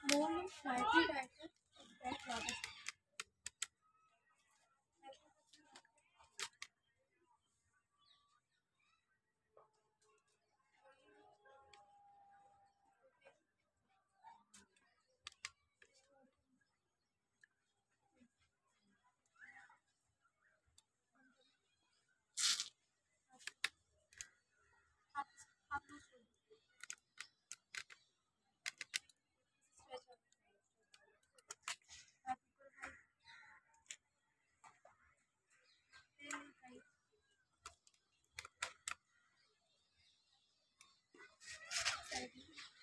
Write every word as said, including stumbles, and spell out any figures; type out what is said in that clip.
Morning slightly tighter, back rather. Half, half no slow. Stretch out. Half equal height. Then height. Slightly.